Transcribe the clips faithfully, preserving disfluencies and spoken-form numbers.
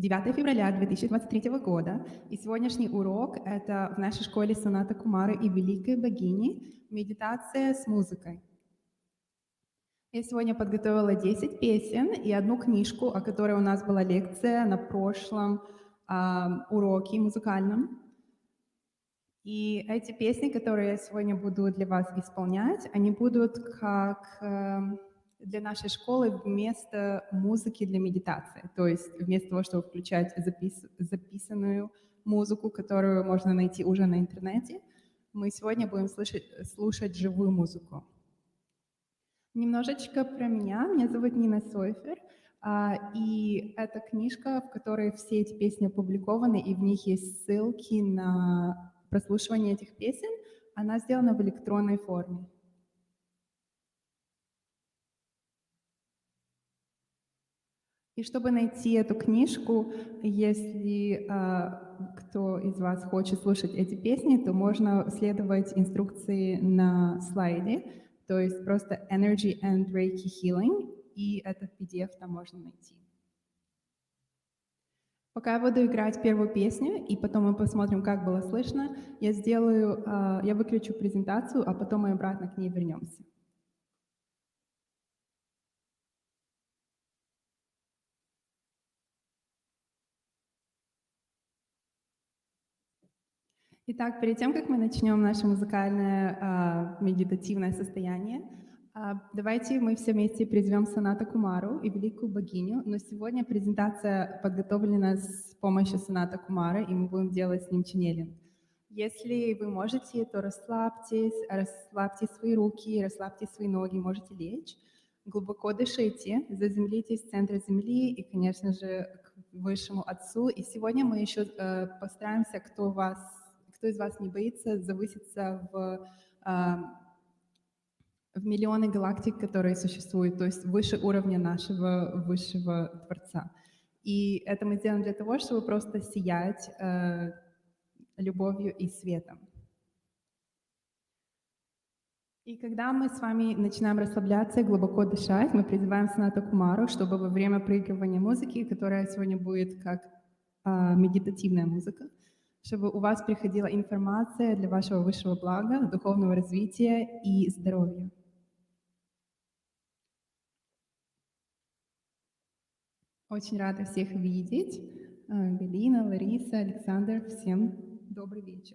девятое февраля две тысячи двадцать третьего года, и сегодняшний урок — это в нашей школе Соната Кумары и Великой Богини медитация с музыкой. Я сегодня подготовила десять песен и одну книжку, о которой у нас была лекция на прошлом э, уроке музыкальном. И эти песни, которые я сегодня буду для вас исполнять, они будут как э, для нашей школы вместо музыки для медитации. То есть вместо того, чтобы включать запис записанную музыку, которую можно найти уже на интернете, мы сегодня будем слышать, слушать живую музыку. Немножечко про меня. Меня зовут Нина Сойфер, и это книжка, в которой все эти песни опубликованы, и в них есть ссылки на прослушивание этих песен. Она сделана в электронной форме. И чтобы найти эту книжку, если э, кто из вас хочет слушать эти песни, то можно следовать инструкции на слайде, то есть просто Energy and Reiki Healing, и этот пи ди эф там можно найти. Пока я буду играть первую песню, и потом мы посмотрим, как было слышно, я сделаю, э, я выключу презентацию, а потом мы обратно к ней вернемся. Итак, перед тем, как мы начнем наше музыкальное э, медитативное состояние, э, давайте мы все вместе призовем Соната Кумару и Великую Богиню. Но сегодня презентация подготовлена с помощью Соната Кумара, и мы будем делать с ним ченнелинг. Если вы можете, то расслабьтесь, расслабьте свои руки, расслабьте свои ноги, можете лечь. Глубоко дышите, заземлитесь в центре земли и, конечно же, к Высшему Отцу. И сегодня мы еще э, постараемся, кто вас Кто из вас не боится завыситься в, в миллионы галактик, которые существуют, то есть выше уровня нашего высшего Творца. И это мы сделаем для того, чтобы просто сиять э, любовью и светом. И когда мы с вами начинаем расслабляться и глубоко дышать, мы призываем Соната Кумару, чтобы во время проигрывания музыки, которая сегодня будет как э, медитативная музыка, чтобы у вас приходила информация для вашего высшего блага, духовного развития и здоровья. Очень рада всех видеть. Галина, Лариса, Александр, всем добрый вечер.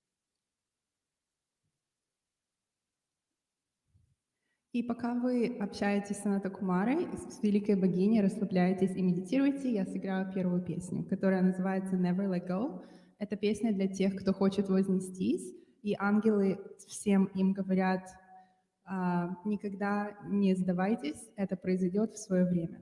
И пока вы общаетесь с Соната Кумарой, с Великой Богиней, расслабляетесь и медитируете, я сыграю первую песню, которая называется «Never Let Go». Это песня для тех, кто хочет вознестись, и ангелы всем им говорят: никогда не сдавайтесь, это произойдет в свое время.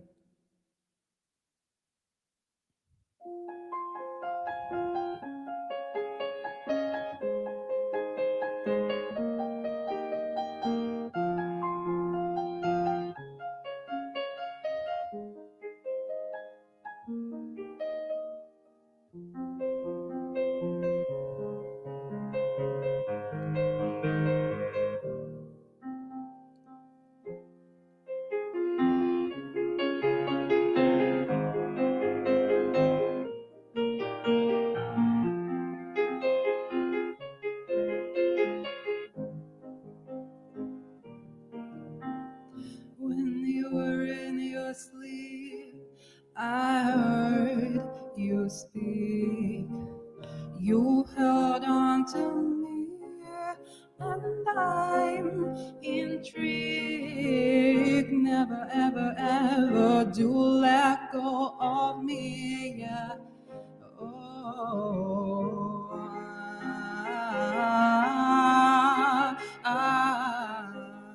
When you were in your sleep, I heard you speak. You held on to me, and I'm intrigued. Never, ever, ever do let go of me. Yeah. Oh, ah, ah.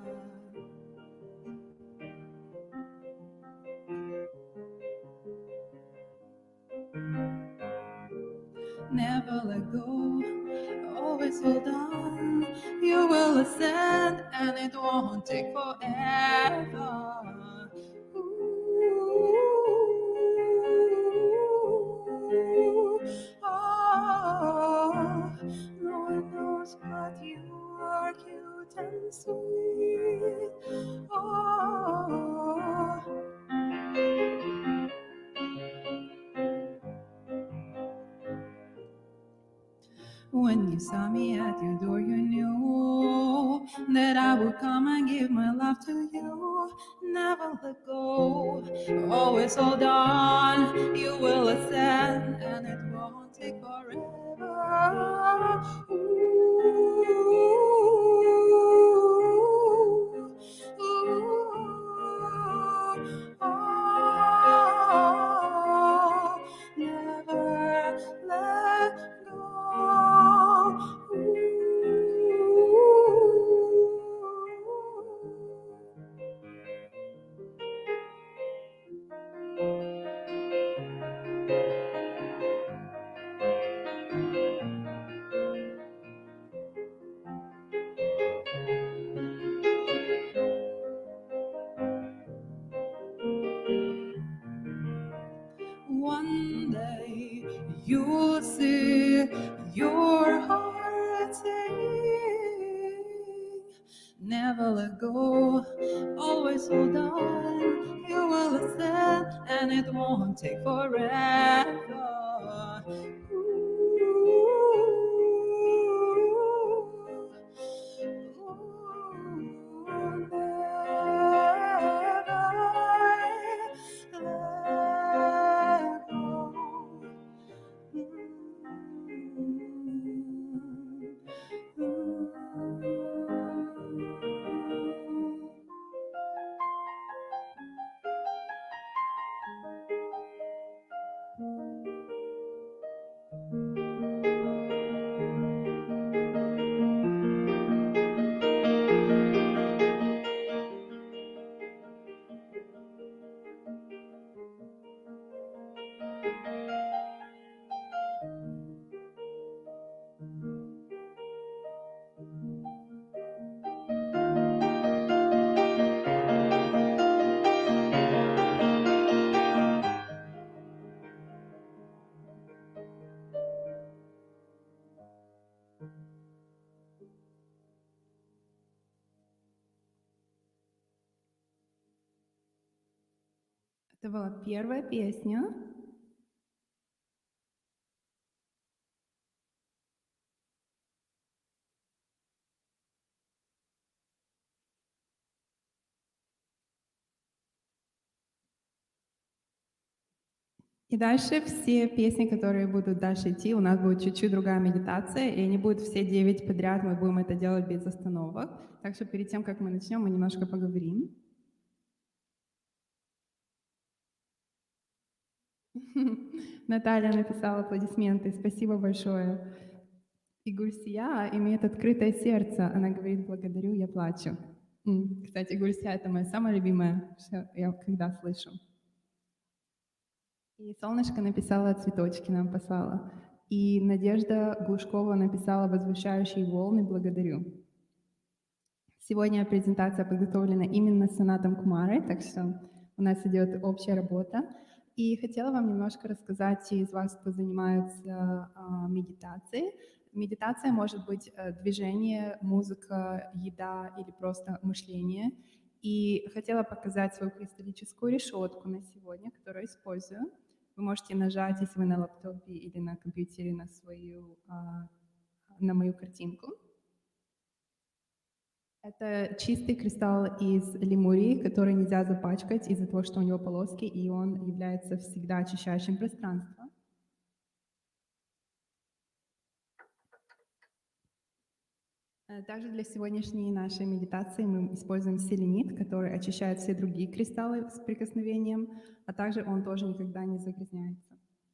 Never let go, always hold on. You will ascend, and it won't take forever. Ooh, oh, no one knows but you are cute and sweet. Oh. When you saw me at your door, you knew that I would come and give my love to you. Never let go, always hold on. You will ascend, and it won't take forever. Ooh, ooh, oh, never let go. One day you'll see your heart sing. Never let go, always hold on. You will ascend, and it won't take forever. Это была первая песня. И дальше все песни, которые будут дальше идти, у нас будет чуть-чуть другая медитация, и они будут все девять подряд, мы будем это делать без остановок. Так что перед тем, как мы начнем, мы немножко поговорим. Наталья написала аплодисменты, спасибо большое. И Гульсия имеет открытое сердце, она говорит: благодарю, я плачу. Кстати, Гульсия — это моя самая любимая, что я когда слышу. И Солнышко написала цветочки, нам послала. И Надежда Глушкова написала возвышающие волны, благодарю. Сегодня презентация подготовлена именно Санатом Кумарой, так что у нас идет общая работа. И хотела вам немножко рассказать те из вас, кто занимается а, медитацией. Медитация может быть движение, музыка, еда или просто мышление. И хотела показать свою кристаллическую решетку на сегодня, которую использую. Вы можете нажать, если вы на лаптопе или на компьютере, на, свою, на мою картинку. Это чистый кристалл из лемурии, который нельзя запачкать из-за того, что у него полоски, и он является всегда очищающим пространство. Также для сегодняшней нашей медитации мы используем селенит, который очищает все другие кристаллы с прикосновением, а также он тоже никогда не загрязняется.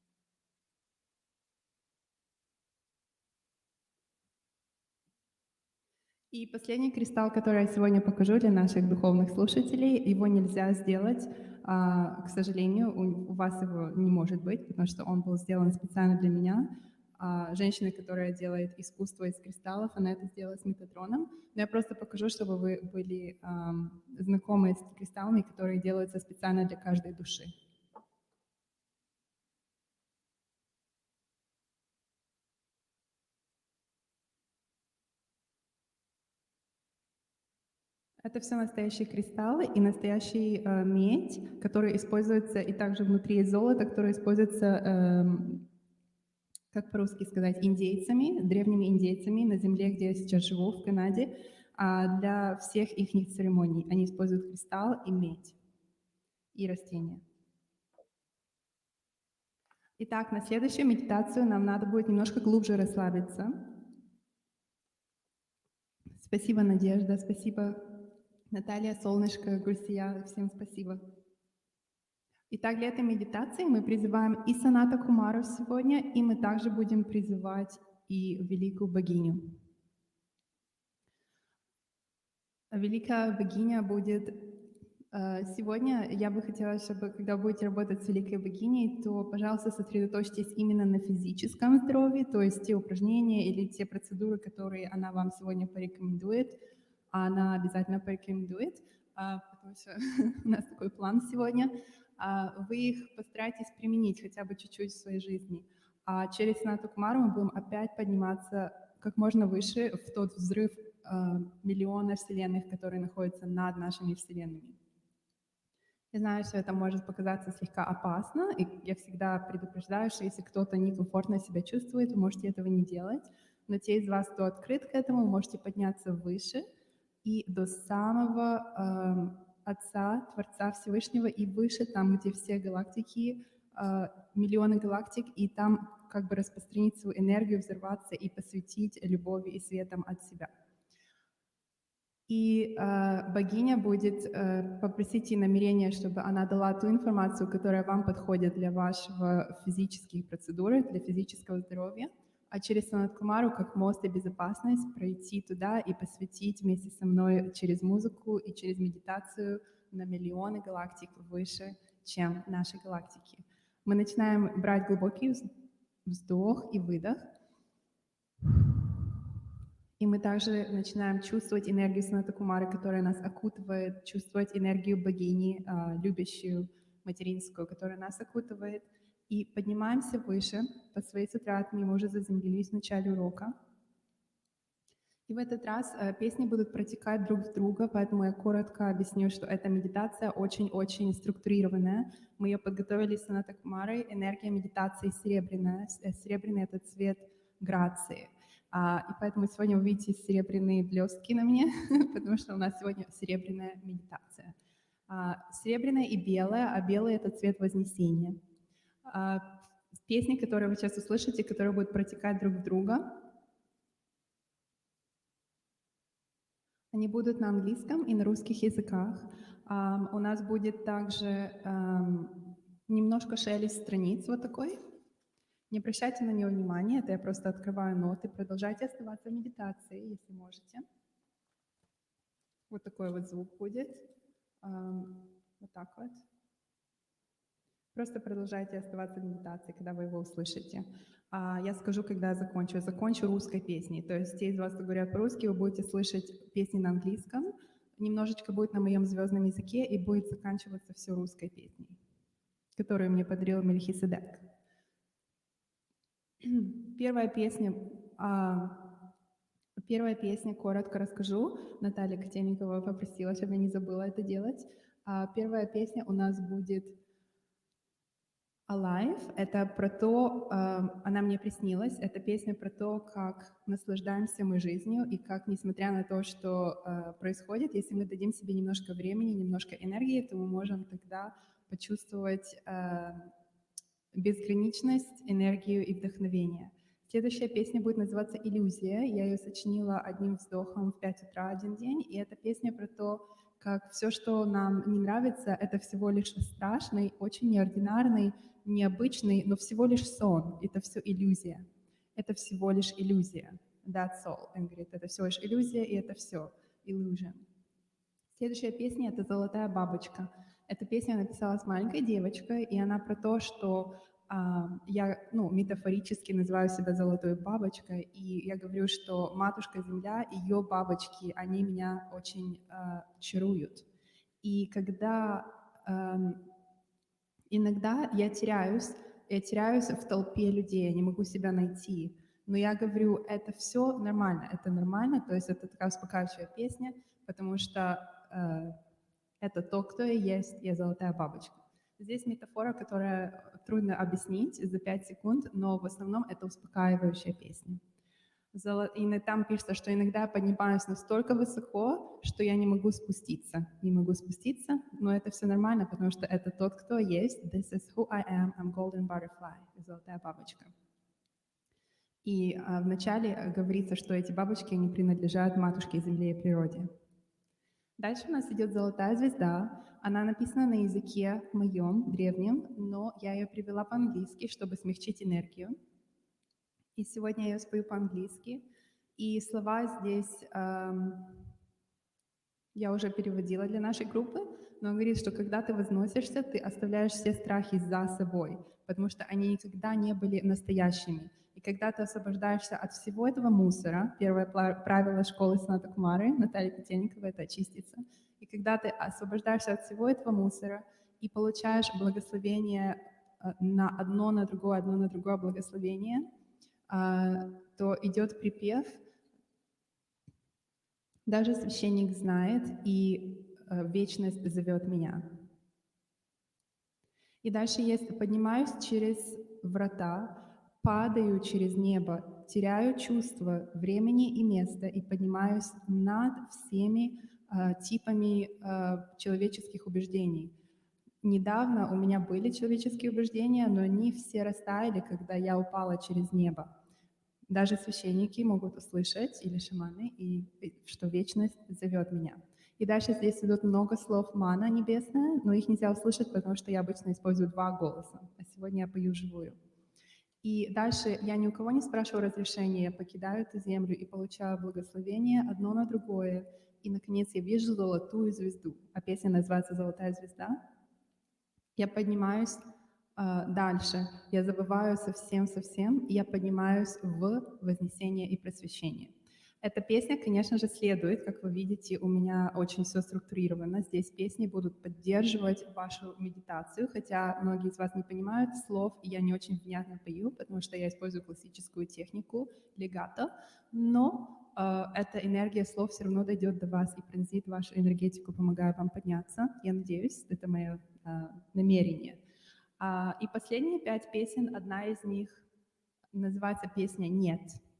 И последний кристалл, который я сегодня покажу для наших духовных слушателей, его нельзя сделать, к сожалению, у вас его не может быть, потому что он был сделан специально для меня. Женщина, которая делает искусство из кристаллов, она это сделала с метатроном. Но я просто покажу, чтобы вы были знакомы с кристаллами, которые делаются специально для каждой души. Это все настоящие кристаллы и настоящий э, медь, который используется, и также внутри золота, который используется э, как по-русски сказать, индейцами, древними индейцами на земле, где я сейчас живу, в Канаде, а, для всех их церемоний. Они используют кристалл и медь, и растения. Итак, на следующую медитацию нам надо будет немножко глубже расслабиться. Спасибо, Надежда, спасибо, Наталья, Солнышко, Гульсия, всем спасибо. Итак, для этой медитации мы призываем и Саната Кумару сегодня, и мы также будем призывать и великую богиню. Великая богиня будет... Сегодня я бы хотела, чтобы, когда будете работать с великой богиней, то, пожалуйста, сосредоточьтесь именно на физическом здоровье, то есть те упражнения или те процедуры, которые она вам сегодня порекомендует, а она обязательно порекомендует, потому что у нас такой план сегодня. Вы их постарайтесь применить хотя бы чуть-чуть в своей жизни. А через Санату Кумару мы будем опять подниматься как можно выше в тот взрыв миллиона вселенных, которые находятся над нашими вселенными. Я знаю, что это может показаться слегка опасно, и я всегда предупреждаю, что если кто-то некомфортно себя чувствует, вы можете этого не делать, но те из вас, кто открыт к этому, вы можете подняться выше и до самого э, Отца, Творца Всевышнего, и выше, там, где все галактики, э, миллионы галактик, и там как бы распространить свою энергию, взорваться и посвятить любовью и светом от себя. И э, богиня будет э, попросить ей намерение, чтобы она дала ту информацию, которая вам подходит для вашего физических процедур, для физического здоровья, а через Санат Кумару как мост и безопасность пройти туда и посвятить вместе со мной через музыку и через медитацию на миллионы галактик выше, чем наши галактики. Мы начинаем брать глубокий вздох и выдох. И мы также начинаем чувствовать энергию Саната Кумары, которая нас окутывает, чувствовать энергию богини, любящую, материнскую, которая нас окутывает. И поднимаемся выше. По своей сутратме мы уже заземлились в начале урока. И в этот раз песни будут протекать друг в друга, поэтому я коротко объясню, что эта медитация очень-очень структурированная. Мы ее подготовили с Саната Кумарой. Энергия медитации серебряная. Серебряный — это цвет грации. А, и поэтому сегодня вы видите серебряные блестки на мне, потому что у нас сегодня серебряная медитация. А, серебряная и белая, а белый — это цвет вознесения. А, песни, которые вы сейчас услышите, которые будут протекать друг в друга, они будут на английском и на русских языках. А, у нас будет также а, немножко шелест страниц вот такой. Не обращайте на него внимания, это я просто открываю ноты. Продолжайте оставаться в медитации, если можете. Вот такой вот звук будет. Вот так вот. Просто продолжайте оставаться в медитации, когда вы его услышите. Я скажу, когда я закончу. Я закончу русской песней. То есть те из вас, кто говорят по-русски, вы будете слышать песни на английском. Немножечко будет на моем звездном языке, и будет заканчиваться все русской песней, которую мне подарил Мельхиседек. Первая песня, а, первая песня, коротко расскажу. Наталья Котельникова попросила, чтобы я не забыла это делать. А, первая песня у нас будет Alive. Это про то, а, она мне приснилась, это песня про то, как наслаждаемся мы жизнью и как, несмотря на то, что а, происходит, если мы дадим себе немножко времени, немножко энергии, то мы можем тогда почувствовать а, безграничность, энергию и вдохновение. Следующая песня будет называться «Иллюзия». Я ее сочинила одним вздохом в пять утра один день, и эта песня про то, как все, что нам не нравится, это всего лишь страшный, очень неординарный, необычный, но всего лишь сон. Это все иллюзия. Это всего лишь иллюзия. That's all. Он говорит, это всего лишь иллюзия, и это все. Illusion. Следующая песня — это «Золотая бабочка». Эта песня написалась маленькой девочкой, и она про то, что а, я, ну, метафорически называю себя золотой бабочкой, и я говорю, что Матушка Земля, ее бабочки, они меня очень а, чаруют. И когда а, иногда я теряюсь, я теряюсь в толпе людей, я не могу себя найти, но я говорю, это все нормально, это нормально, то есть это такая успокаивающая песня, потому что э, это то, кто я есть, я золотая бабочка. Здесь метафора, которая трудно объяснить за пять секунд, но в основном это успокаивающая песня. И там пишется, что иногда я поднимаюсь настолько высоко, что я не могу спуститься. Не могу спуститься, но это все нормально, потому что это тот, кто есть. This is who I am. I'm golden butterfly. Золотая бабочка. И а, вначале говорится, что эти бабочки, они принадлежат матушке Земле и природе. Дальше у нас идет золотая звезда. Она написана на языке моем, древнем, но я ее привела по-английски, чтобы смягчить энергию. И сегодня я ее спою по-английски. И слова здесь эм, я уже переводила для нашей группы, но он говорит, что когда ты возносишься, ты оставляешь все страхи за собой, потому что они никогда не были настоящими. И когда ты освобождаешься от всего этого мусора, первое правило школы Саната Кумары, Натальи Котельниковой, это очиститься. И когда ты освобождаешься от всего этого мусора и получаешь благословение на одно, на другое, одно на другое благословение, то идет припев. Даже священник знает, и вечность зовет меня. И дальше есть: поднимаюсь через врата, падаю через небо, теряю чувство времени и места и поднимаюсь над всеми э, типами э, человеческих убеждений. Недавно у меня были человеческие убеждения, но они все растаяли, когда я упала через небо. Даже священники могут услышать, или шаманы, и, что вечность зовет меня. И дальше здесь идут много слов мана небесная, но их нельзя услышать, потому что я обычно использую два голоса, а сегодня я пою живую. И дальше я ни у кого не спрашиваю разрешения, я покидаю эту землю и получаю благословение одно на другое. И, наконец, я вижу золотую звезду. А песня называется «Золотая звезда». Я поднимаюсь э, дальше. Я забываю совсем-совсем, и я поднимаюсь в вознесение и просвещение. Эта песня, конечно же, следует, как вы видите, у меня очень все структурировано. Здесь песни будут поддерживать вашу медитацию, хотя многие из вас не понимают слов, и я не очень внятно пою, потому что я использую классическую технику легато, но э, эта энергия слов все равно дойдет до вас и пронзит вашу энергетику, помогая вам подняться. Я надеюсь, это мое э, намерение. А, и последние пять песен, одна из них называется песня «Нет».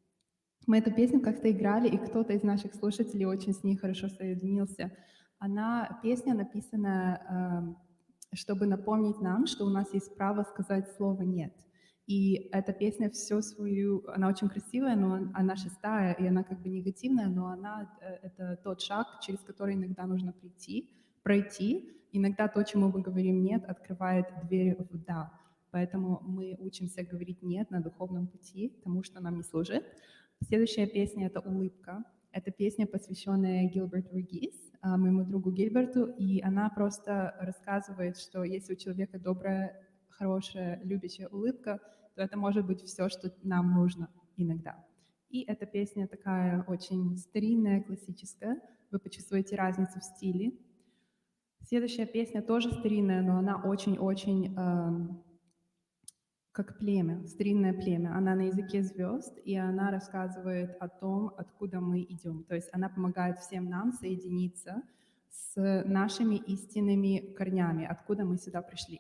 Мы эту песню как-то играли, и кто-то из наших слушателей очень с ней хорошо соединился. Она, песня написана, э, чтобы напомнить нам, что у нас есть право сказать слово «нет». И эта песня всю свою, она очень красивая, но она шестая, и она как бы негативная, но она, э, это тот шаг, через который иногда нужно прийти, пройти. Иногда то, чему мы говорим «нет», открывает дверь в «да». Поэтому мы учимся говорить «нет» на духовном пути тому, что нам не служит. Следующая песня — это «Улыбка». Это песня, посвященная Гилберту Регис, моему другу Гильберту, и она просто рассказывает, что если у человека добрая, хорошая, любящая улыбка, то это может быть все, что нам нужно иногда. И эта песня такая очень старинная, классическая. Вы почувствуете разницу в стиле. Следующая песня тоже старинная, но она очень-очень... Эм, как племя, старинное племя. Она на языке звезд, и она рассказывает о том, откуда мы идем. То есть она помогает всем нам соединиться с нашими истинными корнями, откуда мы сюда пришли.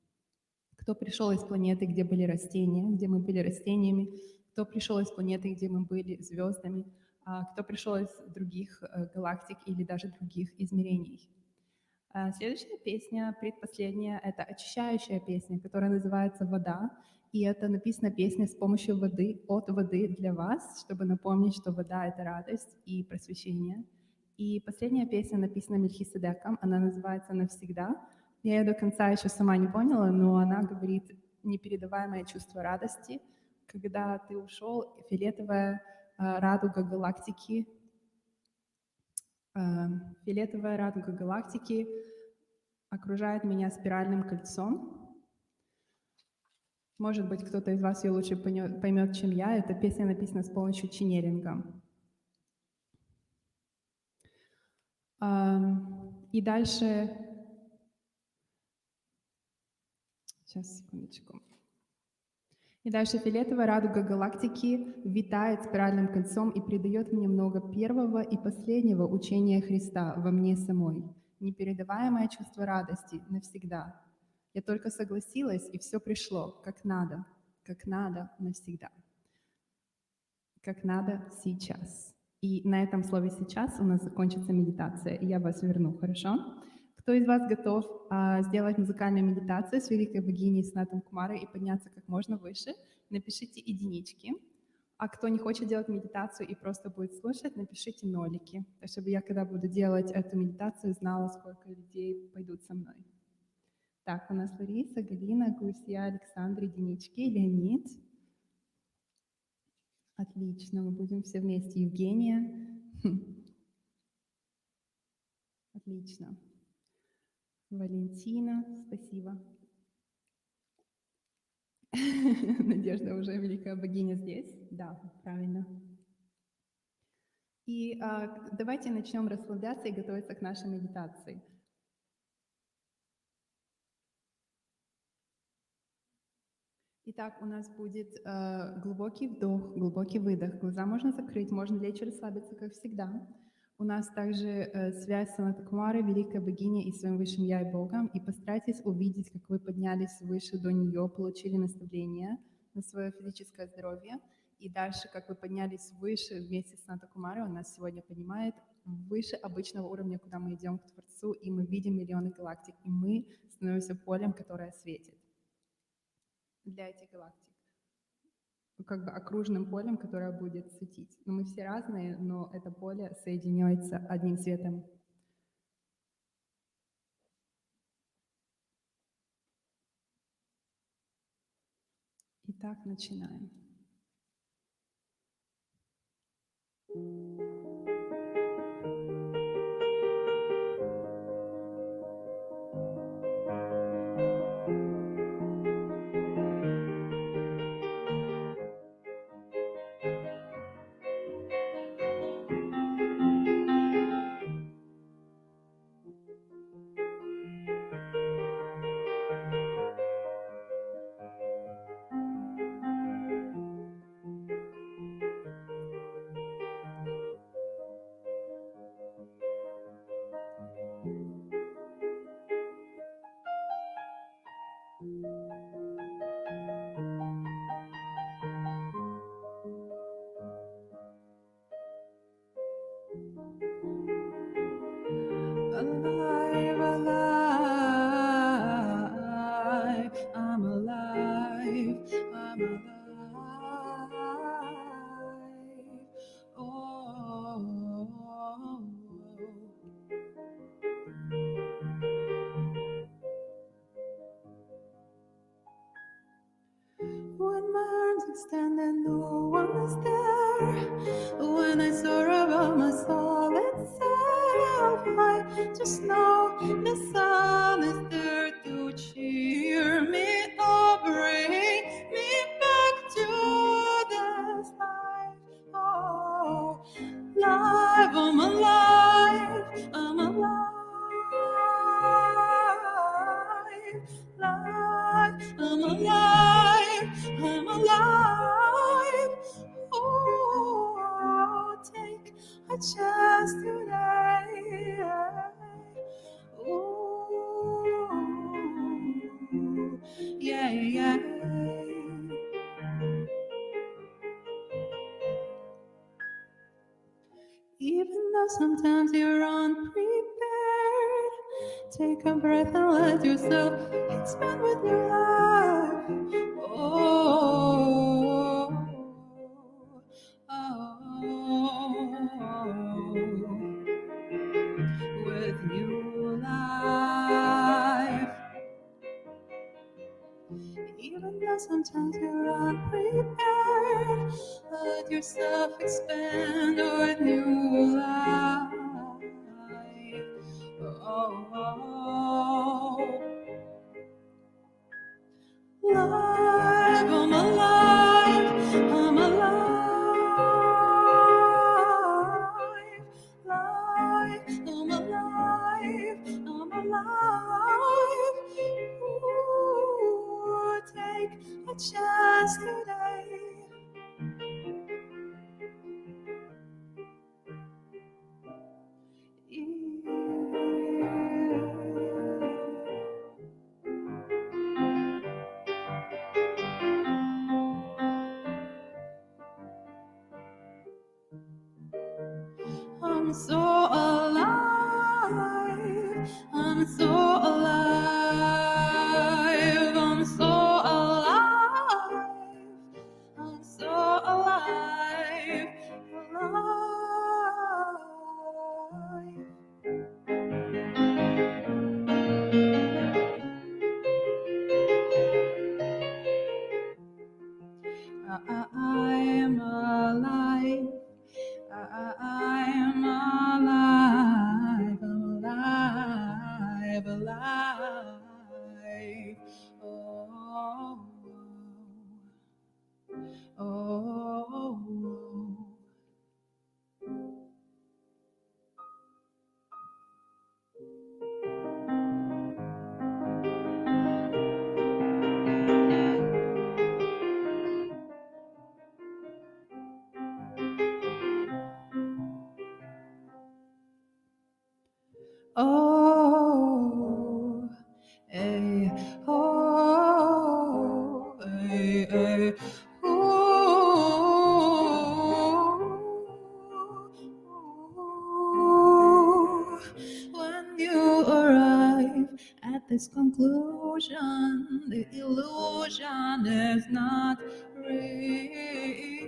Кто пришел из планеты, где были растения, где мы были растениями, кто пришел из планеты, где мы были звездами, кто пришел из других галактик или даже других измерений. Следующая песня, предпоследняя, это очищающая песня, которая называется «Вода». И это написана песня с помощью воды, от воды для вас, чтобы напомнить, что вода — это радость и просвещение. И последняя песня написана Мельхиседеком, она называется «Навсегда». Я ее до конца еще сама не поняла, но она говорит непередаваемое чувство радости, когда ты ушел, фиолетовая радуга галактики, фиолетовая радуга галактики окружает меня спиральным кольцом. Может быть, кто-то из вас ее лучше поймет, чем я. Эта песня написана с помощью ченнелинга. И дальше... Сейчас, секундочку. И дальше фиолетовая радуга галактики витает спиральным кольцом и придает мне много первого и последнего учения Христа во мне самой. Непередаваемое чувство радости навсегда. Я только согласилась, и все пришло, как надо, как надо навсегда, как надо сейчас. И на этом слове «сейчас» у нас закончится медитация, и я вас верну, хорошо? Кто из вас готов а, сделать музыкальную медитацию с великой богиней Санатом Кумарой и подняться как можно выше? Напишите единички. А кто не хочет делать медитацию и просто будет слушать, напишите нолики, чтобы я, когда буду делать эту медитацию, знала, сколько людей пойдут со мной. Так, у нас Лариса, Галина, Гульсия, Александр, единички, Леонид. Отлично, мы будем все вместе. Евгения. Отлично. Валентина, спасибо. Надежда уже великая богиня здесь. Да, правильно. И а, давайте начнем расслабляться и готовиться к нашей медитации. Итак, у нас будет э, глубокий вдох, глубокий выдох. Глаза можно закрыть, можно лечь и расслабиться, как всегда. У нас также э, связь с Санатой Кумарой, великой богиней и своим высшим Я и Богом. И постарайтесь увидеть, как вы поднялись выше до нее, получили наставление на свое физическое здоровье. И дальше, как вы поднялись выше вместе с Санатой Кумарой, он нас сегодня поднимает выше обычного уровня, куда мы идем к Творцу, и мы видим миллионы галактик, и мы становимся полем, которое светит для этих галактик. Как бы окружным полем, которое будет светить. Но мы все разные, но это поле соединяется одним светом. Итак, начинаем. Alive, alive, I'm alive, I'm alive. Oh, when my arms extend and no one is there, when I soar above my soul itself, I just know the sun is there to cheer me up, bring me back to this life. Oh, life, I'm alive, I'm alive, life, I'm alive, I'm alive. Oh, take a chance today. Ooh, yeah, yeah. Even though sometimes you're unprepared, take a breath and let yourself expand with your life. Oh, oh, oh, with new life. Even though sometimes you're unprepared, let yourself expand with new life. Oh, oh. Life, I'm alive, I'm alive. Life, I'm alive, I'm alive. Ooh, take a chance today. I'm so alive. I'm so alive. I'm so alive. I'm so alive. Alive. I'm alive. I'm alive. I'm alive. Alive. Oh. Oh. Oh, eh, oh, eh, eh, ooh. When you arrive at this conclusion, the illusion is not real.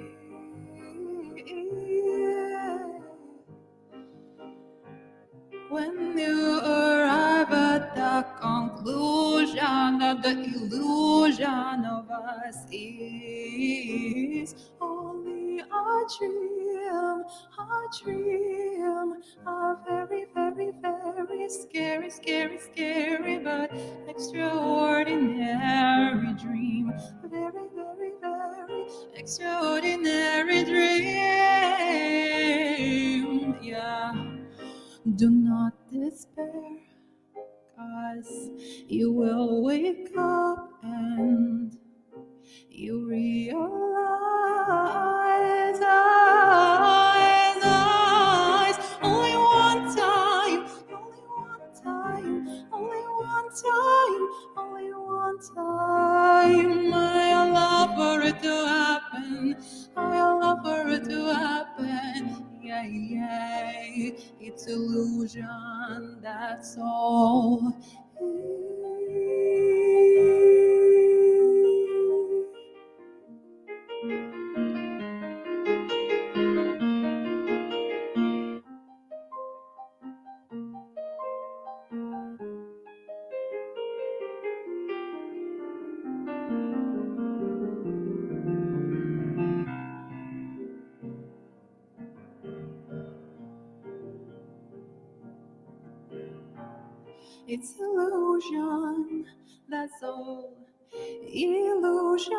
When you arrive at the conclusion that the illusion of us is only a dream, a dream, a very, very, very scary, scary, scary, but extraordinary dream. Very, very, very extraordinary dream. Yeah. Do not despair, cause you will wake up and you realize, eyes, eyes, only one time, only one time, only one time, only one time. I allow for it to happen. I allow for it to happen. Yeah, yeah, it's illusion, that's all. It's illusion, that's all. Illusion.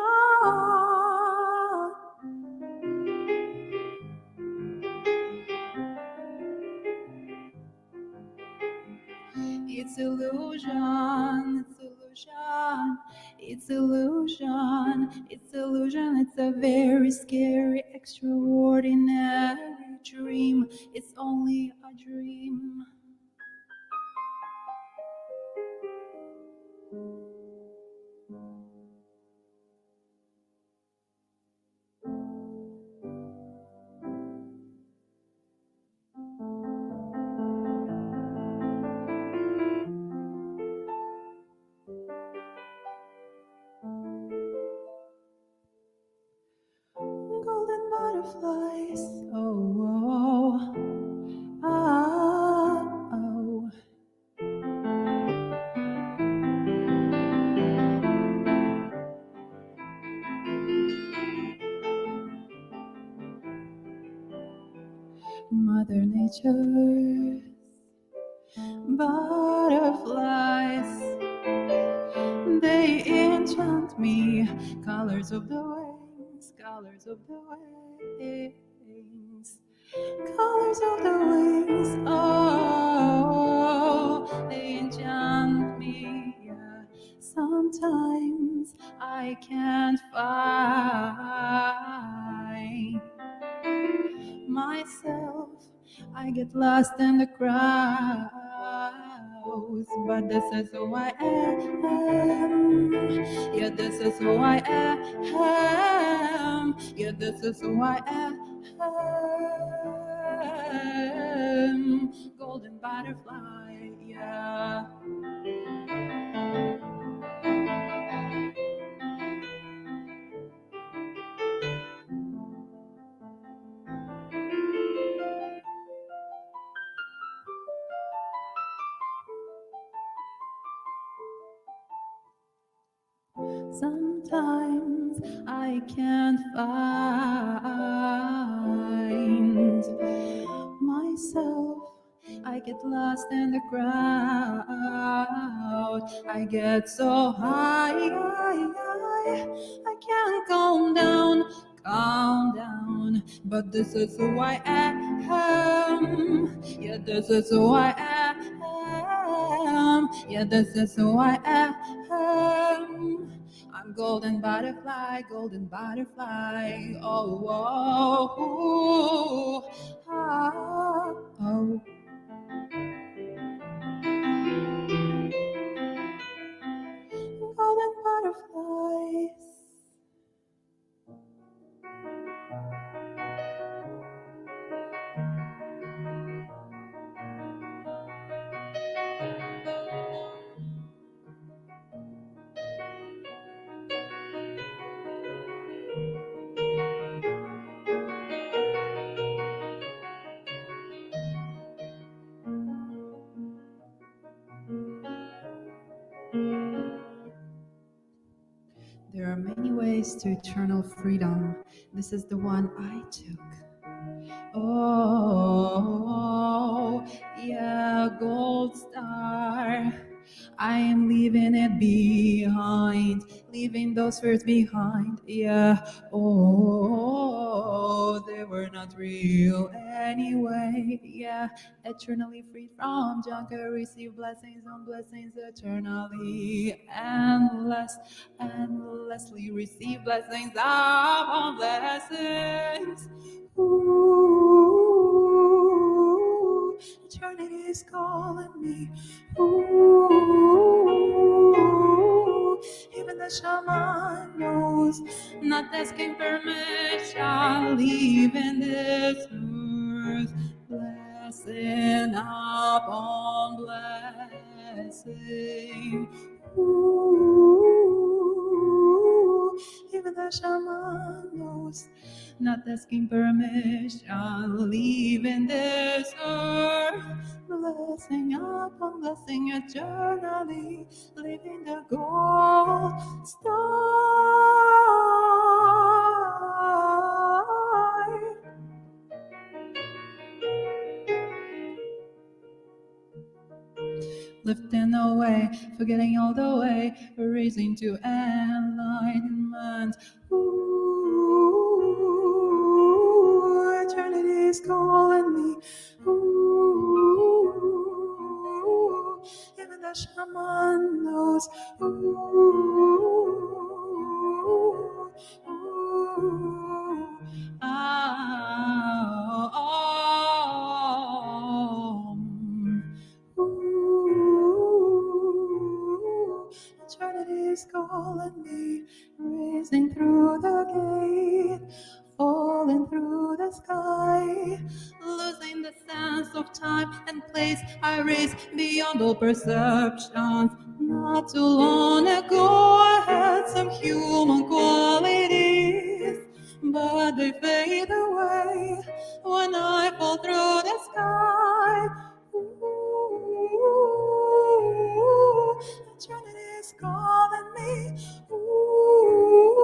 It's illusion, it's illusion, it's illusion, it's illusion, it's a very scary, extraordinary dream. It's only a dream. Golden butterflies, oh, oh, ah, oh. Mother Nature's butterflies, they enchant me. Colors of the wings, colors of the wings, colors of the wings. Oh, they enchant me. Yeah. Sometimes I can't find myself. I get lost in the crowds, but this is who I am. Yeah, this is who I am. Yeah, this is who I am. golden butterfly, yeah. Sometimes I can't find myself. I get lost in the crowd. I get so high, I, I, I can't calm down, calm down. But this is who I am. Yeah, this is who I am. Yeah, this is who I am. I'm golden butterfly, golden butterfly. Oh, oh, oh, ah, oh. Golden butterflies. There are many ways to eternal freedom. This is the one I took. Oh, yeah, gold star. I am leaving it behind, leaving those fears behind. Yeah, oh, they were not real anyway. Yeah, eternally free from junk. I receive blessings on blessings eternally. Endless, endlessly receive blessings upon blessings. Ooh, eternity is calling me. Ooh, even the shaman knows, not asking permission, leaving this earth, blessing upon blessing. Ooh, even the shaman knows, not asking permission, leaving this earth, blessing upon blessing eternally, living the gold star. Lifting away, forgetting all the way, raising to enlightenment. Ooh, eternity is calling me. Ooh, even the shaman knows. Ooh, ooh, ah, oh, oh, ooh, eternity is calling me, racing through the gate, falling through the sky, losing the sense of time and place. I race beyond all perceptions. Not too long ago I had some human qualities, but they fade away when I fall through the sky. Ooh, eternity is calling me. Ooh.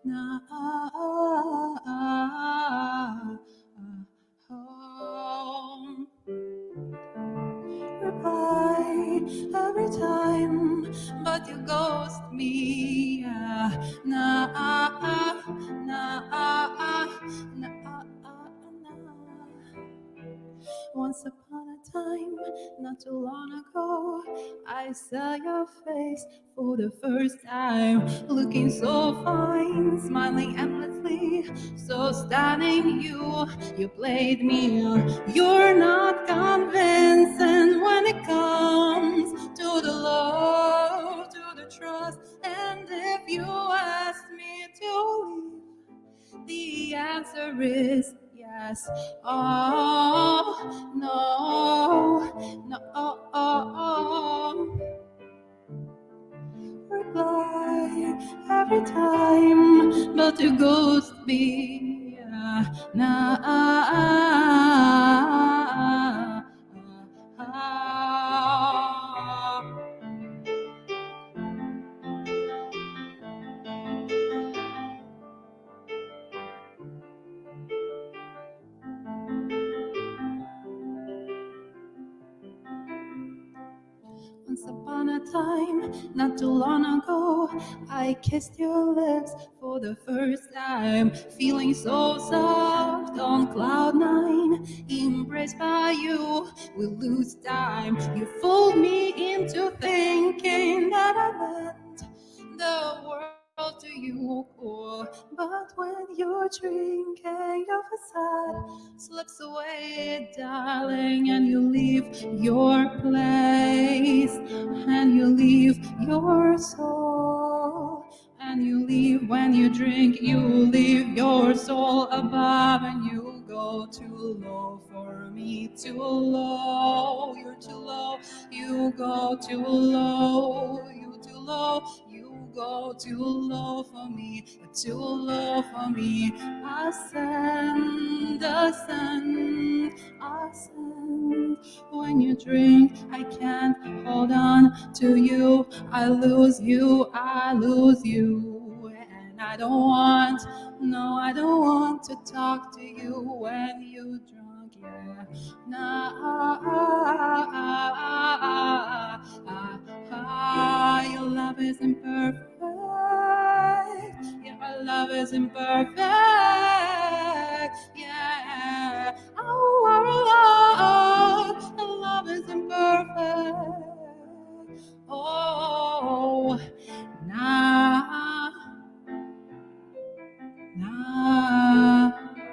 na home. Reply every time, but you ghost me. Yeah. Na na na na. Once upon a time, not too long ago, I saw your face for the first time, looking so fine, smiling endlessly, so stunning. You, you played me. You're not convincing when it comes to the love, to the trust. And if you ask me to leave, the answer is yes. Oh, no, no. Reply every time, but you ghost me. Nah. Once upon a time, not too long ago, I kissed your lips for the first time, feeling so soft on cloud nine, embraced by you, we lose time. You fooled me into thinking that I meant the world to you, oh, but when you're drinking, your facade slips away, darling, and you leave your place, and you leave your soul, and you leave when you drink, you leave your soul above, and you go too low for me, too low, you're too low, you go too low, you too low, you go too low for me, too low for me. Ascend, ascend, ascend. When you drink, I can't hold on to you. I lose you, I lose you. And I don't want, no, I don't want to talk to you when you drunk, yeah. Nah, your love is imperfect. Yeah, our love is imperfect. Yeah, our love, our love is imperfect. Oh, nah, nah.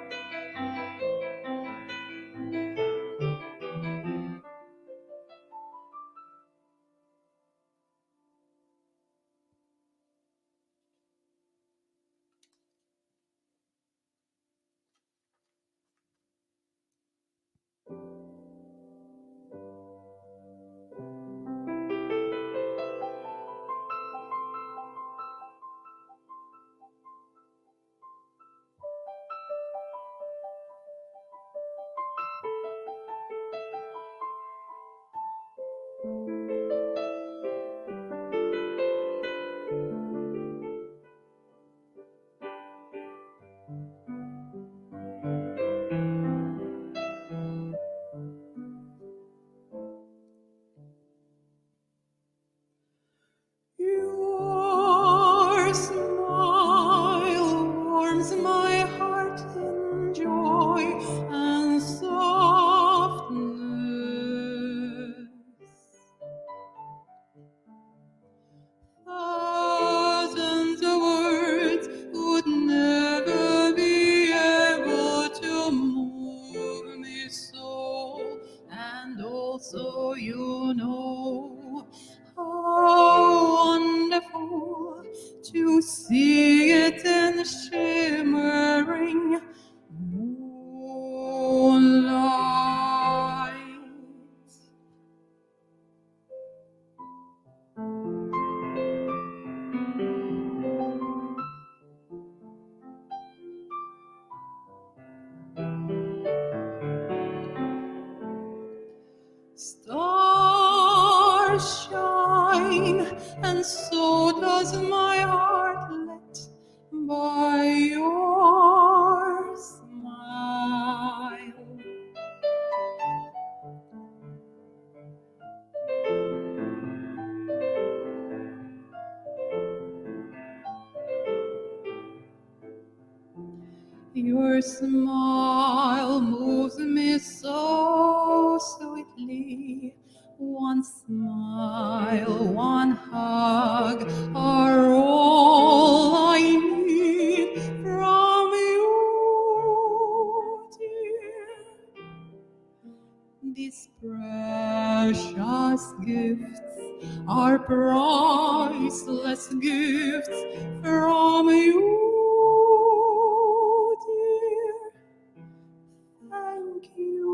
Your smile warms my heart in joy and softness. Thousands of words would never be able to move me so, and also you know how wonderful to see it in the shimmering moonlight. Stars shine, and so does my heart lit by Your smile moves me so sweetly. One smile, one hug are all I need from you, dear. These precious gifts are priceless gifts from you, dear. Thank you.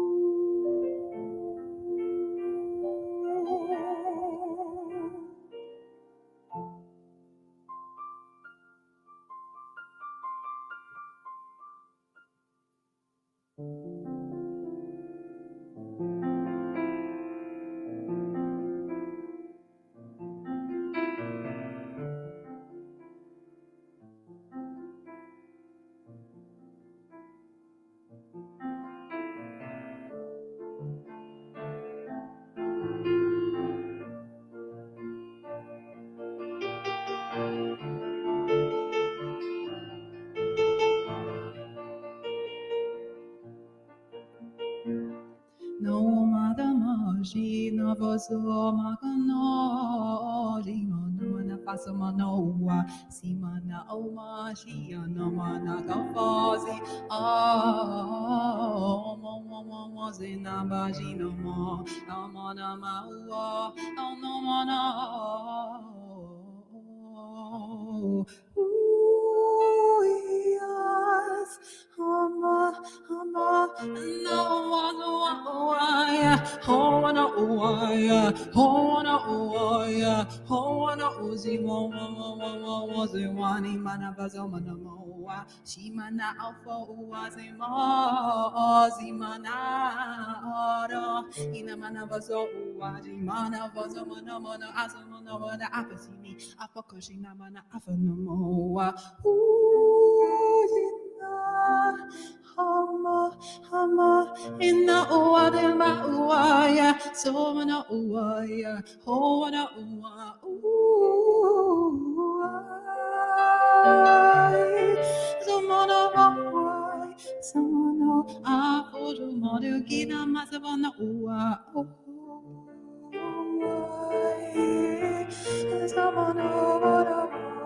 No matter maji na vozo magano di mana na faso manoa si mana o maji na mana gafazi ah mo mo mo mo zina baji no mo amana maua no mana ooh yes Hama, hama, no one, why, hona, why, hona, why, hona, uzi, mo, mo, mo, mo, mo, was it one in Manavazomana moa, she mana alpha, was a mozimana, in a Manavazo, Wajimana, Vazomana, Mona, Azamana, Mona, Apasimi, Apokoshina, Mana, Afanomoa, ooh. Hama, hama, inna uade ma uaya, so mana uaya, ho mana ua, uai, so mana uai, so mana apodu modu gina masavana ua, uai, so mana uai,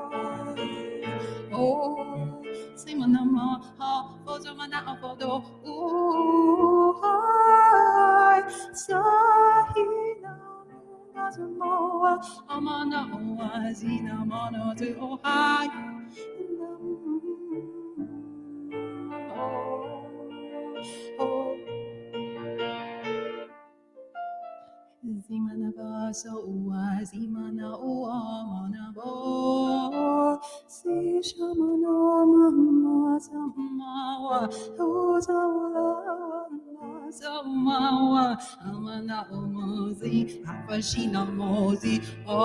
oh. Simanama, ha, Fozomana, Fodo, ooh, hi, Sahina, Mazamoa, Amana, Oazina, Mono, to Ohio. Oh, Zimana baso ua, zimana ua, mana bo, si shamana mama samawa, uzawa samawa, amana omozi, afashina mozi,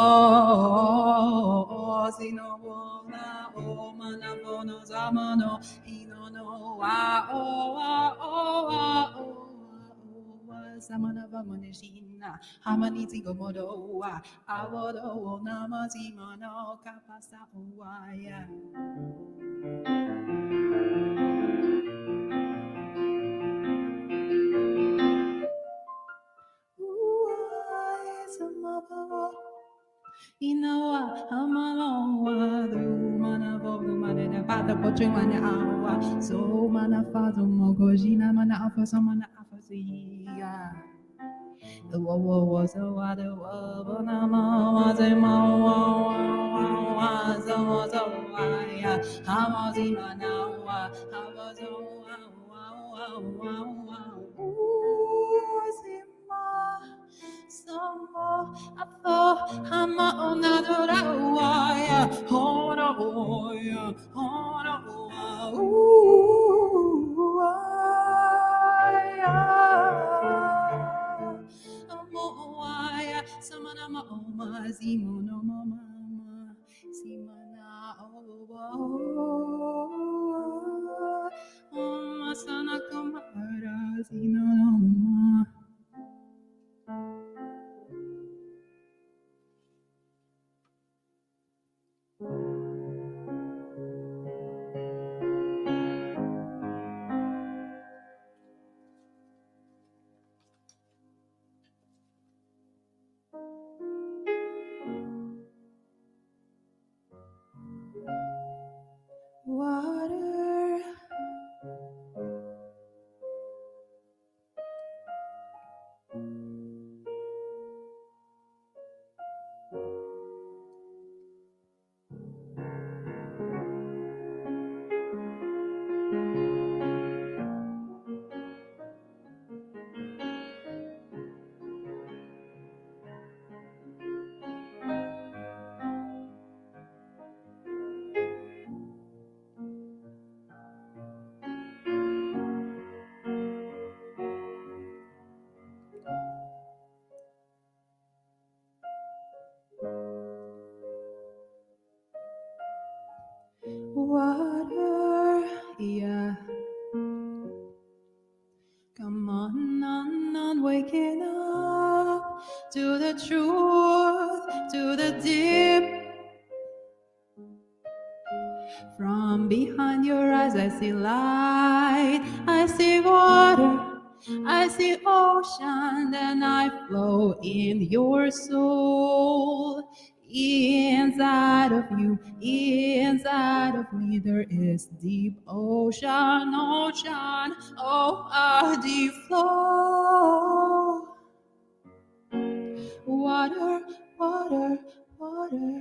oh, sinawona, oh, mana bono zamano, inono, ah, oh, ah, oh, ah, oh. Samanava Moneshina, Hamanizi Gomodoa, Avodo, Namazi Mano, Kapasa Uaya. Inawa, Amaloa, the mana of the mana, the father, butchering mana awa, so mana father, Mogojina, mana alpha, so mana alpha. The war was a water, was a ma, was a ma, was a was a wire. How was he now? How was a wow, wow, wow, wow, some more. I thought I'm on another wire. Hold on, wire, hold on, wire. Samana ma oma zimono mama simana oba oma sana kamara zinono. water, yeah. Come on, on, on, waking up to the truth, to the deep. From behind your eyes, I see light, I see water, I see ocean, and I flow in your soul. Inside of you, inside of me, there is deep ocean, ocean, oh, a deep flow. Water, water, water.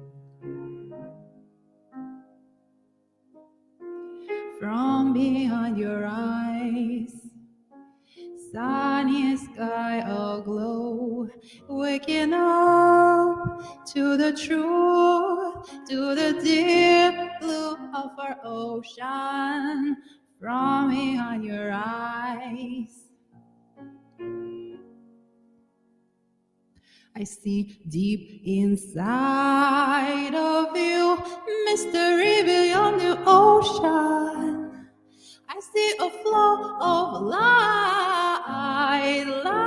From behind your eyes, sunny sky aglow, waking up to the truth, to the deep blue of our ocean. From behind your eyes, I see deep inside of you, mystery beyond the ocean. I see a flow of light,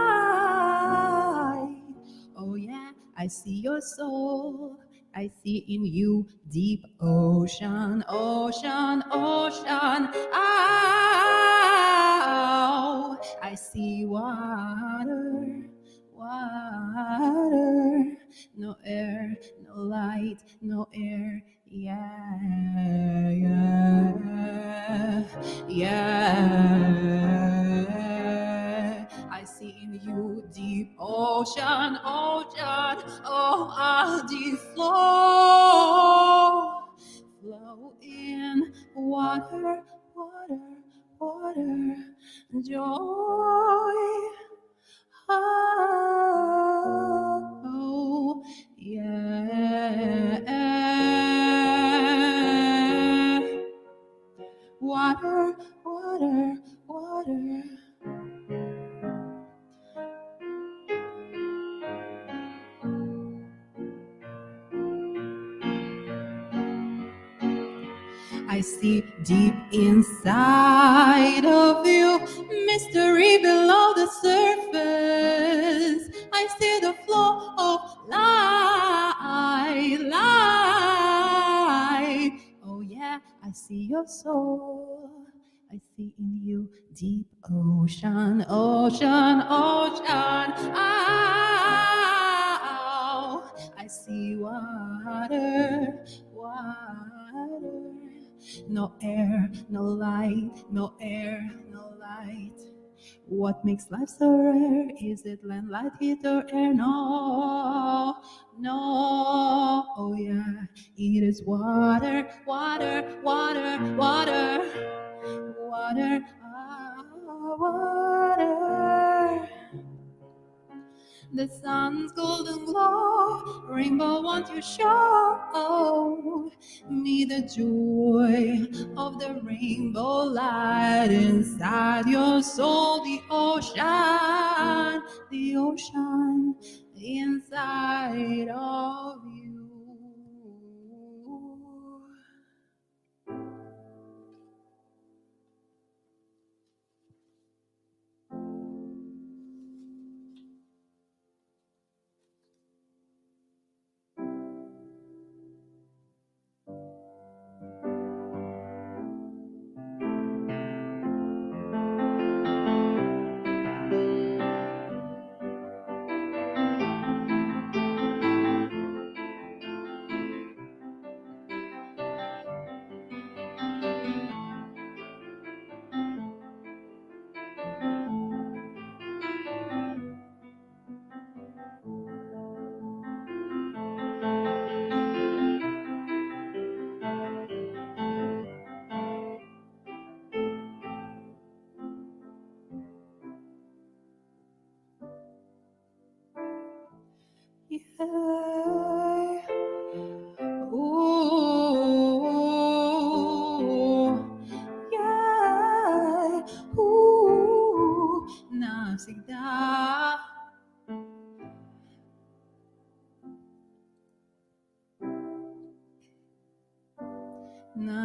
light. Oh yeah, I see your soul. I see in you deep ocean, ocean, ocean. Oh, I see water, water. No air, no light, no air. Yeah, yeah, yeah. I see in you deep ocean, ocean, oh, a deep flow, flow in water, water, water, joy. Oh, yeah. Water, water, water. I see deep inside of you, mystery below the surface. I see the flow of light, light. Oh yeah, I see your soul. I see in you deep ocean, ocean, ocean. Oh, I see water, water. No air, no light, no air, no light. What makes life so rare? Is it land, light, heat, or air? No, no, oh yeah, it is water, water, water, water, water, ah, water. The sun's golden glow, rainbow, won't you show me the joy of the rainbow light inside your soul? The ocean, the ocean inside of you.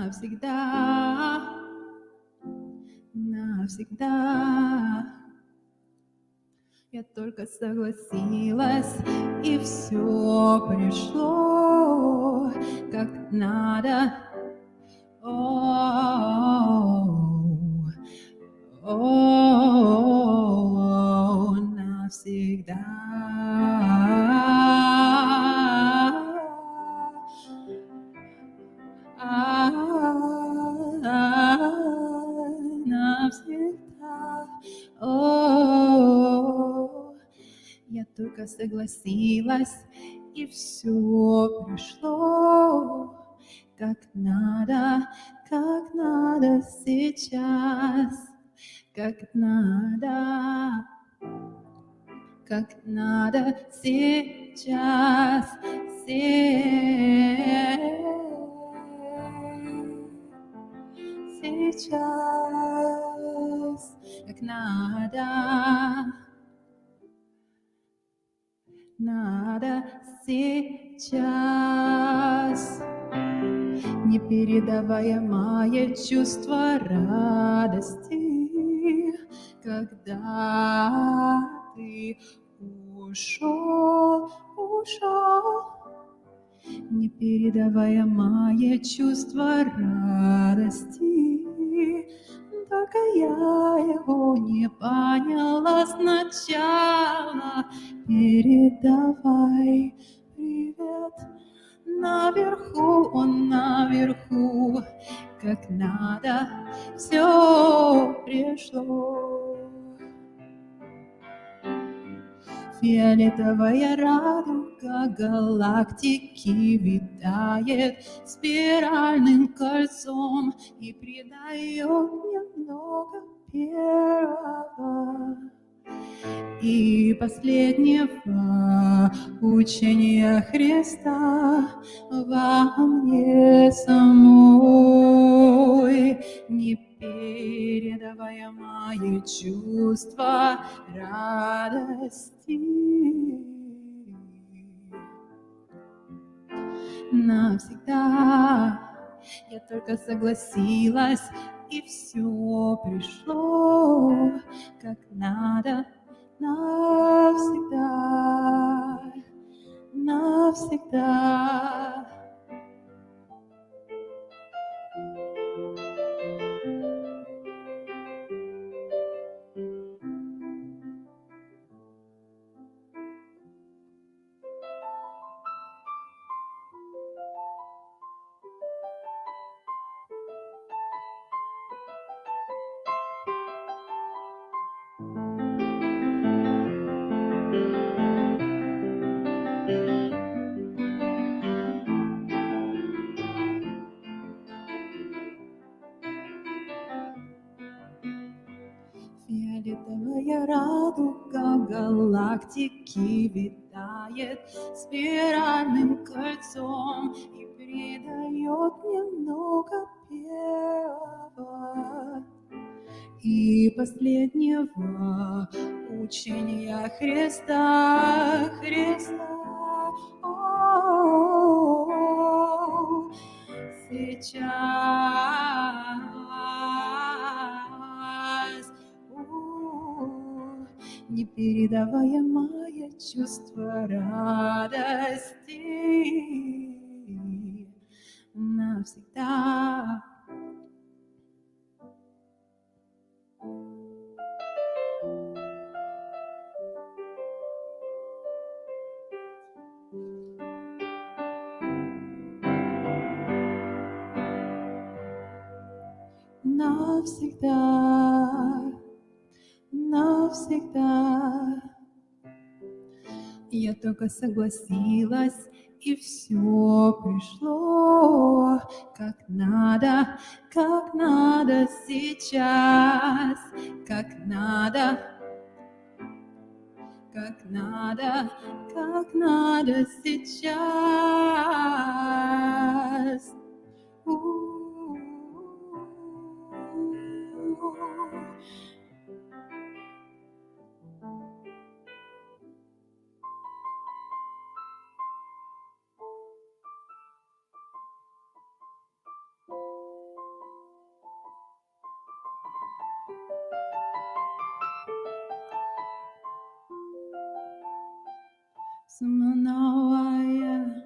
навсегда, навсегда. Я только согласилась, и все пришло как надо. О, о, навсегда. Навсегда. О, я только согласилась, и все пришло как надо, как надо сейчас, как надо, как надо сейчас, сейчас, как надо, надо сейчас. Непередаваемое чувство радости, когда ты ушел, ушел. Непередаваемое чувство радости, только я его не поняла сначала. Передавай привет. Наверху, он наверху, как надо, все пришло. Фиолетовая радуга галактики витает спиральным кольцом и придает немного первого и последнего учения Христа во мне самой. Непередаваемое чувство радости. Навсегда я только согласилась, и все пришло как надо. Навсегда, навсегда. Фиолетовая радуга галактики витает спиральным кольцом и придает немного первого и последнего учения Христа, Христа. О, сейчас. Непередаваемое чувство радости навсегда. Навсегда, навсегда. Я только согласилась, и все пришло как надо, как надо сейчас, как надо, как надо, как надо сейчас. У-у-у. Самоновая.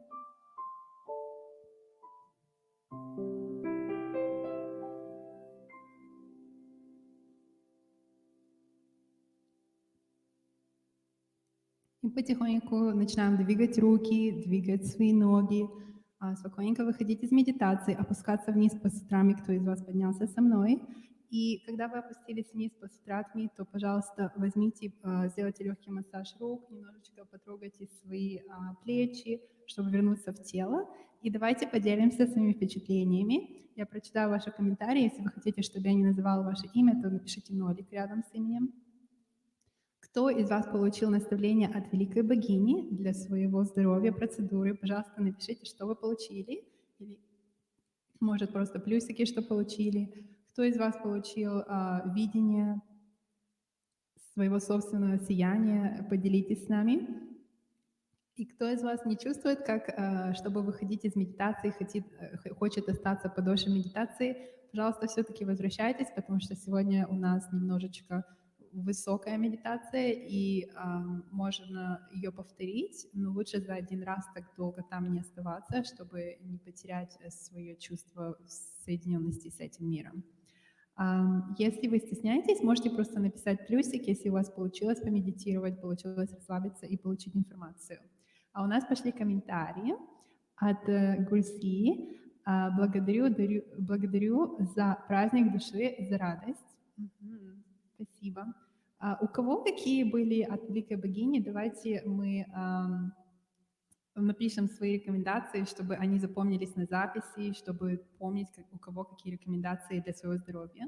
И потихоньку начинаем двигать руки, двигать свои ноги, а, спокойненько выходить из медитации, опускаться вниз по сутраме, кто из вас поднялся со мной. И когда вы опустились вниз по сутратме, то, пожалуйста, возьмите, а, сделайте легкий массаж рук, немножечко потрогайте свои а, плечи, чтобы вернуться в тело. И давайте поделимся своими впечатлениями. Я прочитаю ваши комментарии. Если вы хотите, чтобы я не называла ваше имя, то напишите нолик рядом с именем. Кто из вас получил наставление от великой богини для своего здоровья, процедуры? Пожалуйста, напишите, что вы получили. Или, может, просто плюсики, что получили. Кто из вас получил а, видение своего собственного сияния? Поделитесь с нами. И кто из вас не чувствует, как, а, чтобы выходить из медитации, хотит, хочет остаться подольше в медитации, пожалуйста, все-таки возвращайтесь, потому что сегодня у нас немножечко высокая медитация, и э, можно ее повторить, но лучше за один раз так долго там не оставаться, чтобы не потерять свое чувство соединенности с этим миром. Э, если вы стесняетесь, можете просто написать плюсик, если у вас получилось помедитировать, получилось расслабиться и получить информацию. А у нас пошли комментарии от э, Гульси. Э, благодарю, дарю, благодарю за праздник души, за радость. Угу. Спасибо. А у кого какие были от великой богини? Давайте мы эм, напишем свои рекомендации, чтобы они запомнились на записи, чтобы помнить, как, у кого какие рекомендации для своего здоровья.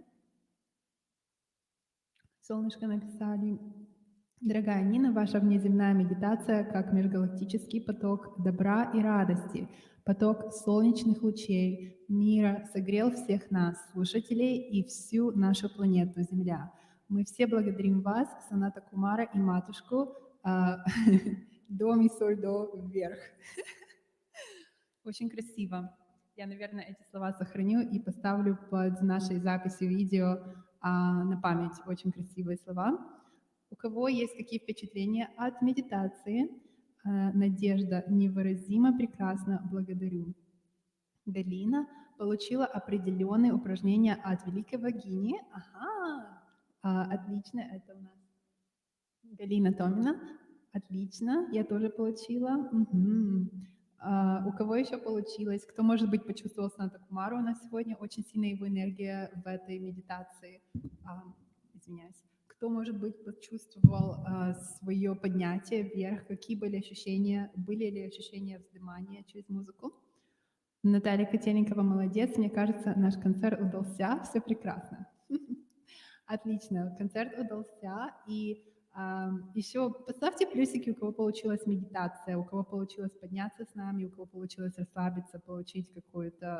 Солнышко написали. Дорогая Нина, ваша внеземная медитация как межгалактический поток добра и радости, поток солнечных лучей, мира согрел всех нас, слушателей, и всю нашу планету Земля. Мы все благодарим вас, Саната Кумара и матушку, а, до ми соль до вверх. Очень красиво. Я, наверное, эти слова сохраню и поставлю под нашей записью видео а, на память. Очень красивые слова. У кого есть какие впечатления от медитации? А, Надежда, невыразимо прекрасно, благодарю. Галина получила определенные упражнения от великой богини. Ага, а, отлично, это у нас Галина Томина. Отлично, я тоже получила. Угу. А, у кого еще получилось? Кто, может быть, почувствовал Саната Кумару у нас сегодня? Очень сильная его энергия в этой медитации. А, извиняюсь. Кто, может быть, почувствовал а, свое поднятие вверх? Какие были ощущения? Были ли ощущения вздымания через музыку? Наталья Котельникова молодец. Мне кажется, наш концерт удался. Все прекрасно. Отлично, концерт удался. И а, еще поставьте плюсики, у кого получилась медитация, у кого получилось подняться с нами, у кого получилось расслабиться, получить какой-то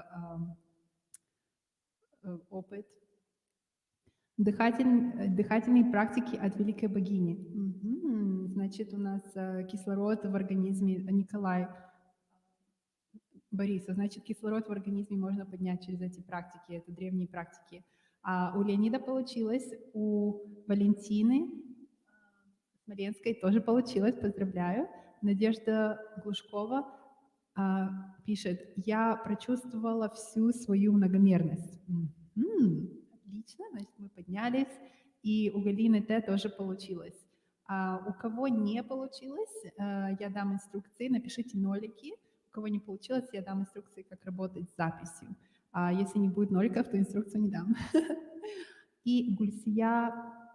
а, опыт. Дыхатель, дыхательные практики от великой богини. Угу. Значит, у нас а, кислород в организме. Николай Борисов, значит, кислород в организме можно поднять через эти практики, это древние практики. А у Леонида получилось, у Валентины Смоленской тоже получилось, поздравляю. Надежда Глушкова а, пишет, я прочувствовала всю свою многомерность. М-м, отлично, значит, мы поднялись. И у Галины Т тоже получилось. А у кого не получилось, а, я дам инструкции, напишите нолики. У кого не получилось, я дам инструкции, как работать с записью. А если не будет ноликов, то инструкцию не дам. И Гульсия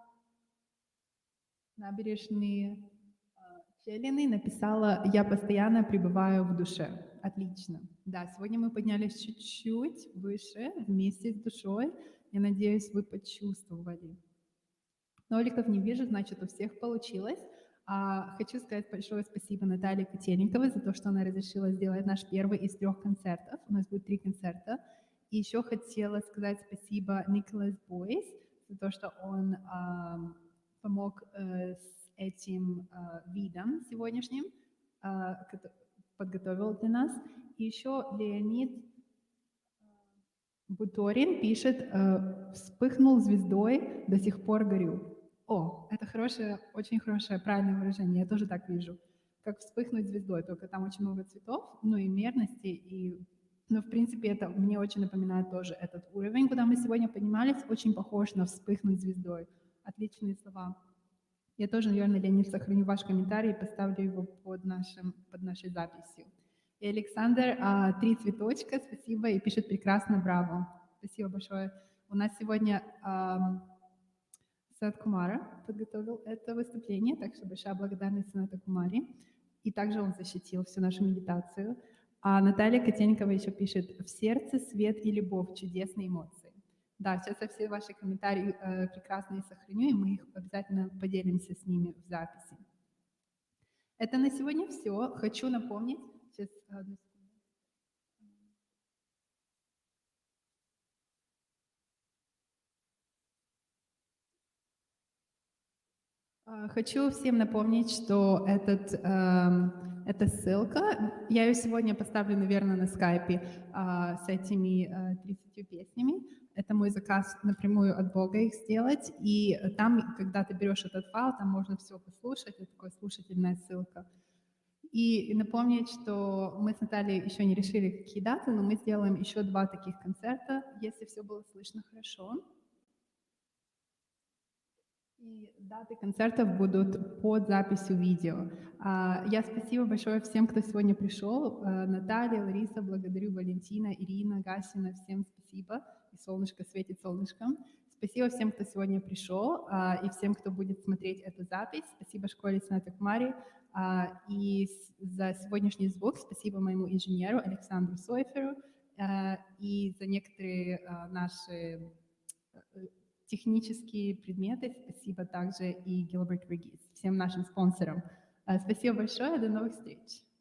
Набережные Челины написала «Я постоянно пребываю в душе». Отлично. Да, сегодня мы поднялись чуть-чуть выше вместе с душой. Я надеюсь, вы почувствовали. Ноликов не вижу, значит, у всех получилось. А, хочу сказать большое спасибо Наталье Котельниковой за то, что она разрешила сделать наш первый из трех концертов. У нас будет три концерта. И еще хотела сказать спасибо Николас Бойс за то, что он а, помог э, с этим э, видом сегодняшним, э, подготовил для нас. И еще Леонид Буторин пишет, э, вспыхнул звездой, до сих пор горю. О, это хорошее, очень хорошее, правильное выражение, я тоже так вижу. как вспыхнуть звездой, только там очень много цветов, ну и мерности, и, ну, в принципе, это мне очень напоминает тоже этот уровень, куда мы сегодня поднимались, очень похож на вспыхнуть звездой. Отличные слова. Я тоже, наверное, Леонид, сохраню ваш комментарий и поставлю его под, нашим, под нашей записью. И Александр, а, три цветочка, спасибо, и пишет прекрасно, браво. Спасибо большое. У нас сегодня а, Санат Кумара подготовил это выступление, так что большая благодарность Санату Кумаре. И также он защитил всю нашу медитацию. А Наталья Котенькова еще пишет: «В сердце свет и любовь, чудесные эмоции». Да, сейчас я все ваши комментарии э, прекрасные сохраню, и мы их обязательно поделимся с ними в записи. Это на сегодня все. Хочу напомнить... Сейчас, одну секунду. Хочу всем напомнить, что этот, э, эта ссылка, я ее сегодня поставлю, наверное, на скайпе э, с этими э, тридцатью песнями. Это мой заказ напрямую от Бога их сделать. И там, когда ты берешь этот файл, там можно все послушать. Это такая слушательная ссылка. И напомнить, что мы с Натальей еще не решили, какие даты, но мы сделаем еще два таких концерта, если все было слышно хорошо. И даты концертов будут под записью видео. Я спасибо большое всем, кто сегодня пришел. Наталья, Лариса, благодарю, Валентина, Ирина, Гасина, всем спасибо. И солнышко светит солнышком. Спасибо всем, кто сегодня пришел, и всем, кто будет смотреть эту запись. Спасибо школе Саната Кумари. И за сегодняшний звук спасибо моему инженеру Александру Сойферу и за некоторые наши технические предметы. Спасибо также и Gilbert Regis, всем нашим спонсорам. Спасибо большое, до новых встреч.